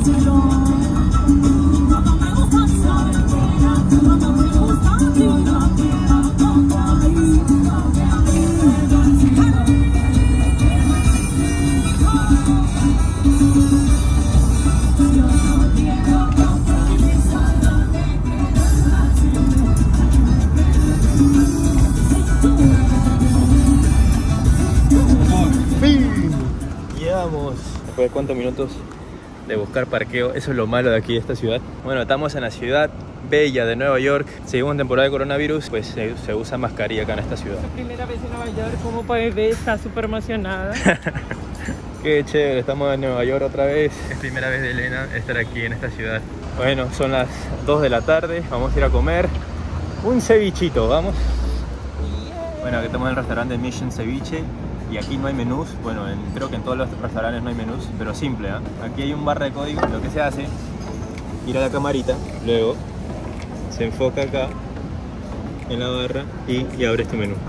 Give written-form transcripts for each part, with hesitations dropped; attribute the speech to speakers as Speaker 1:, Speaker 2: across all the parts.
Speaker 1: Después de cuántos minutos de buscar parqueo, eso es lo malo de aquí de esta ciudad. Bueno, estamos en la ciudad bella de Nueva York. Seguimos en temporada de coronavirus, pues se usa mascarilla acá en esta ciudad.
Speaker 2: Es la primera vez en Nueva York, como puedes ver, está súper emocionada.
Speaker 1: Qué chévere, estamos en Nueva York otra vez. Es primera vez de Elena estar aquí en esta ciudad. Bueno, son las 2 de la tarde, vamos a ir a comer un cevichito, vamos. Bueno, aquí estamos en el restaurante Mission Ceviche. Y aquí no hay menús, bueno, creo que en todos los restaurantes no hay menús, pero simple, ¿eh? Aquí hay un barra de código, lo que se hace, ir a la camarita, luego se enfoca acá en la barra y abres tu menú.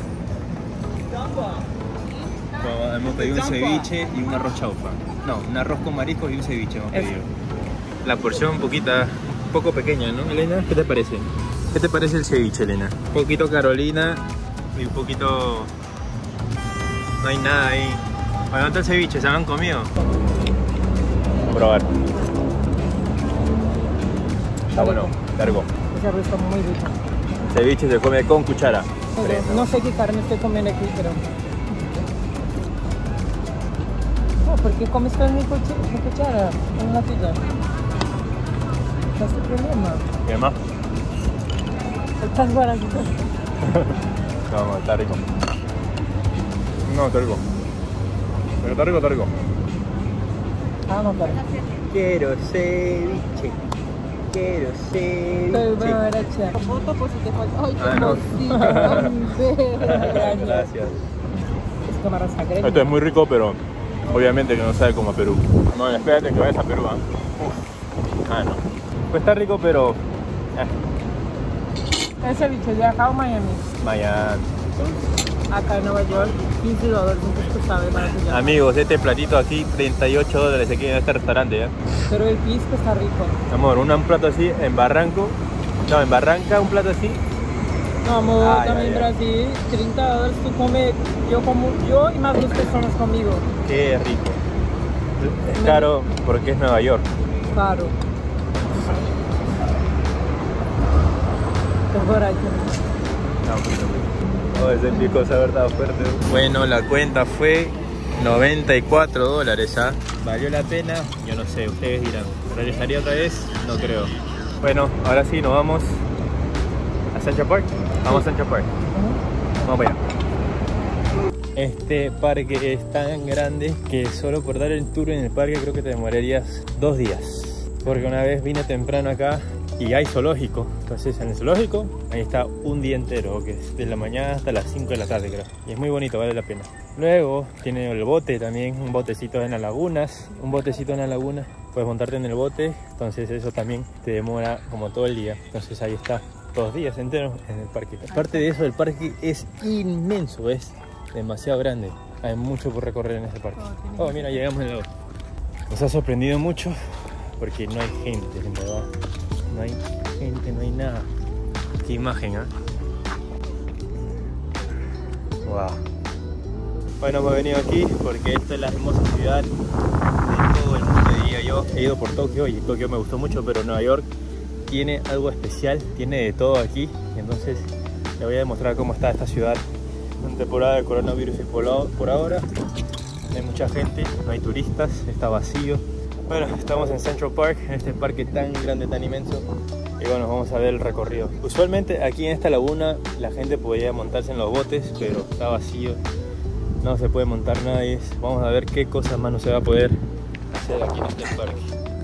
Speaker 1: Bueno, hemos pedido un ceviche y un arroz chaufa. No, un arroz con mariscos y un ceviche hemos pedido. La porción un poco pequeña, ¿no, Elena? ¿Qué te parece? ¿Qué te parece el ceviche, Elena? Un poquito Carolina y un poquito... No hay nada ahí. Bueno, ¿dónde está el ceviche? ¿Se lo han comido? Vamos a probar. Está bueno, largo.
Speaker 2: Ese arroz está muy rico.
Speaker 1: El ceviche se come con cuchara.
Speaker 2: No sé qué carne estoy comiendo aquí, pero... No, ¿por qué comes con mi cuchara? Con la tuya. ¿Qué es tu problema?
Speaker 1: ¿Qué más?
Speaker 2: Estás barato.
Speaker 1: No, está rico. No, está rico. Pero está rico, está rico.
Speaker 2: Ah, no, claro.
Speaker 1: Quiero ceviche. Quiero ceviche.
Speaker 2: Voto por si te falta. Ay,
Speaker 1: Ah, no. Gracias.
Speaker 2: Es como sangre.
Speaker 1: Esto es muy rico, pero obviamente que no sabe como a Perú. No, espérate que vayas a Perú, ¿eh? Ah, no. Pues está rico, pero...
Speaker 2: ¿El ceviche de acá o Miami?
Speaker 1: Miami.
Speaker 2: Acá en Nueva York, $15, entonces tú sabes para que ya.
Speaker 1: Amigos, este platito aquí, $38 aquí en este restaurante, ¿eh?
Speaker 2: Pero el pisco está rico.
Speaker 1: Amor, un plato así en Barranca, un plato así.
Speaker 2: No, amor, también en Brasil, $30, tú comes, yo y más 2 personas conmigo.
Speaker 1: Qué rico. Es caro porque es Nueva York.
Speaker 2: Claro. Es barato.
Speaker 1: Oh, ese pico se ha verdad fuerte. Bueno, la cuenta fue $94, ¿ah? ¿Valió la pena? Yo no sé, ustedes dirán. ¿Regresaría otra vez? No creo. Bueno, ahora sí, nos vamos a Central Park. Vamos a Central Park. Vamos para allá. Este parque es tan grande que solo por dar el tour en el parque creo que te demorarías 2 días. Porque una vez vine temprano acá y hay zoológico. Entonces en el zoológico ahí está un día entero, que es de la mañana hasta las 5 de la tarde creo. Y es muy bonito, vale la pena. Luego tiene el bote también, un botecito en las lagunas. Puedes montarte en el bote, entonces eso también te demora como todo el día. Entonces ahí está, 2 días enteros en el parque. Aparte de eso, el parque es inmenso, es demasiado grande. Hay mucho por recorrer en este parque. Oh, mira, llegamos en el auto. Nos ha sorprendido mucho porque no hay gente, en verdad. No hay gente, no hay nada. Qué imagen, ¿eh? Wow. Bueno, hemos venido aquí porque esta es la hermosa ciudad de todo el mundo, diría yo. He ido por Tokio y Tokio me gustó mucho, pero Nueva York tiene algo especial, tiene de todo aquí. Y entonces le voy a demostrar cómo está esta ciudad en temporada de coronavirus. Y por ahora no hay mucha gente, no hay turistas, está vacío. Bueno, estamos en Central Park, en este parque tan grande, tan inmenso. Y bueno, vamos a ver el recorrido. Usualmente aquí en esta laguna la gente podía montarse en los botes, pero está vacío. No se puede montar nadie. Vamos a ver qué cosas más no se va a poder hacer aquí en este parque.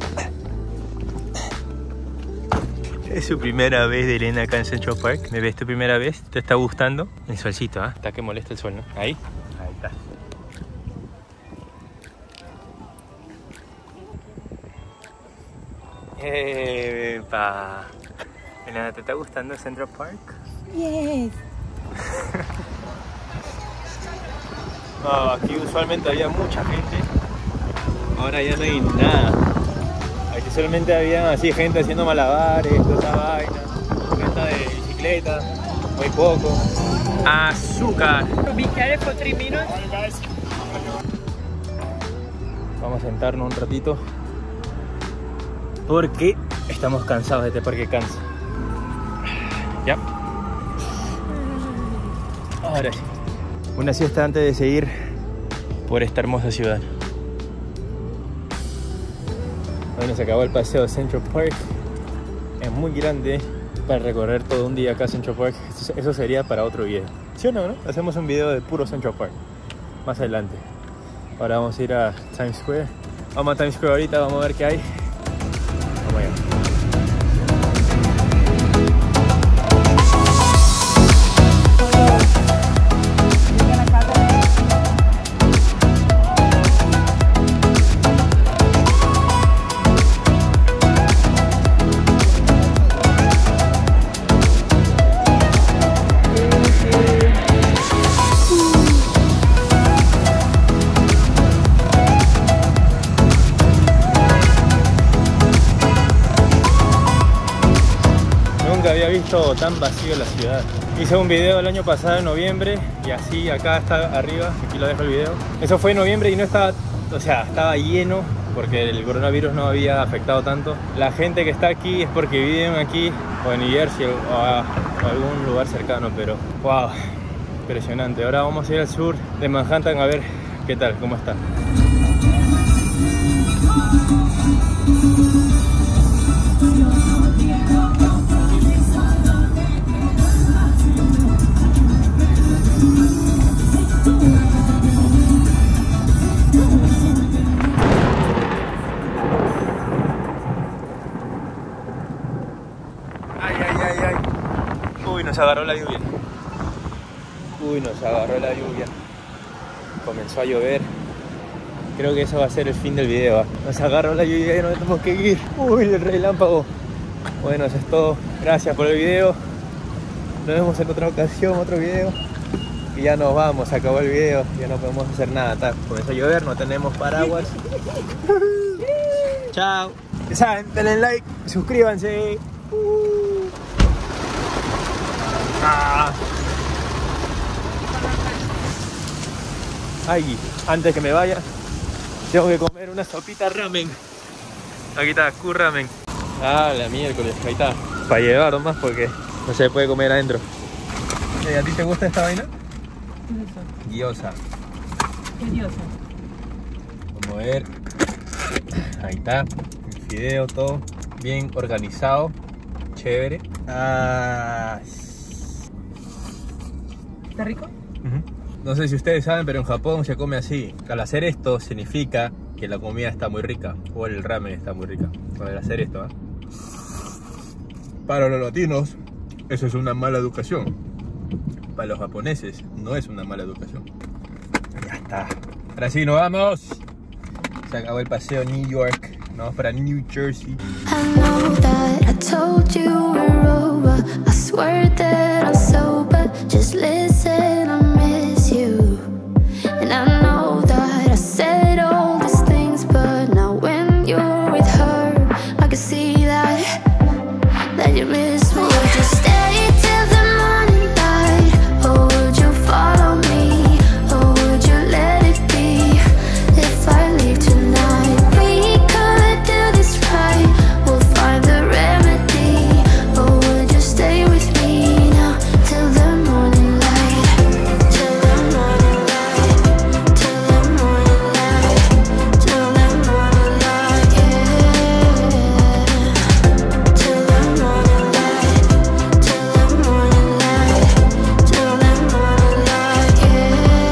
Speaker 1: Es su primera vez de Elena acá en Central Park. ¿Me ves tu primera vez? ¿Te está gustando? El solcito, ¿ah? Está que molesta el sol, ¿no? Ahí. Ahí está. ¡Epa! Elena, ¿te está gustando Central Park?
Speaker 2: Yes.
Speaker 1: No, aquí usualmente había mucha gente. Ahora ya no hay nada. Solamente había así gente haciendo malabares, toda esa vaina, venta de bicicleta, muy poco. Azúcar.
Speaker 2: Be careful for 3 minutes.
Speaker 1: Vamos a sentarnos un ratito porque estamos cansados de este parque cansa. Ya. Ahora sí. Una siesta antes de seguir por esta hermosa ciudad. Bueno, se acabó el paseo de Central Park. Es muy grande para recorrer todo un día acá Central Park. Eso sería para otro video. ¿Sí o no, no? Hacemos un video de puro Central Park más adelante. Ahora vamos a ir a Times Square. Vamos a Times Square ahorita, vamos a ver qué hay. Vamos allá. Había visto tan vacío la ciudad. Hice un video el año pasado en noviembre y así acá está arriba, aquí lo dejo el video. Eso fue en noviembre y no estaba, o sea, estaba lleno porque el coronavirus no había afectado tanto. La gente que está aquí es porque viven aquí o en New Jersey o algún lugar cercano, pero wow, impresionante. Ahora vamos a ir al sur de Manhattan a ver qué tal, cómo está. Nos agarró la lluvia. Uy, nos agarró la lluvia. Comenzó a llover. Creo que eso va a ser el fin del video, ¿eh? Nos agarró la lluvia y nos tenemos que ir. Uy, el relámpago. Bueno, eso es todo. Gracias por el video. Nos vemos en otra ocasión, otro video. Y ya nos vamos, se acabó el video. Ya no podemos hacer nada. Comenzó a llover, no tenemos paraguas. Chao. Ya saben, denle like, suscríbanse. Ay, antes que me vaya, tengo que comer una sopita ramen. Aquí está, ramen. Ah, la miércoles, ahí está. Para llevar nomás porque no se puede comer adentro. ¿A ti te gusta esta vaina?
Speaker 2: ¿Qué es eso?
Speaker 1: Gyoza.
Speaker 2: ¿Qué diosa?
Speaker 1: Vamos a ver. Ahí está. El fideo, todo bien organizado. Chévere. Ah.
Speaker 2: ¿Está rico?
Speaker 1: No sé si ustedes saben, pero en Japón se come así. Al hacer esto significa que la comida está muy rica. O el ramen está muy rica. Al hacer esto, ¿eh? Para los latinos, eso es una mala educación. Para los japoneses, no es una mala educación. Ya está. Ahora sí, nos vamos. Se acabó el paseo a New York. Nos vamos para New Jersey.
Speaker 3: I know that I told you we're over. I swear that I'm sober. Just listen, I miss you. And I know that I said all these things, but now when you're with her, I can see that you miss me. Would you stay till the morning light, or would you follow me, or would you let it be if I leave tonight? We could do this right, we'll find the remedy, or would you stay with me now till the morning light, till the morning light, till the morning light, till the morning light, yeah, till the morning light, till the morning light, till the morning light,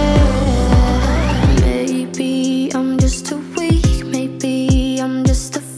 Speaker 3: yeah. Maybe I'm just too weak, maybe I'm just a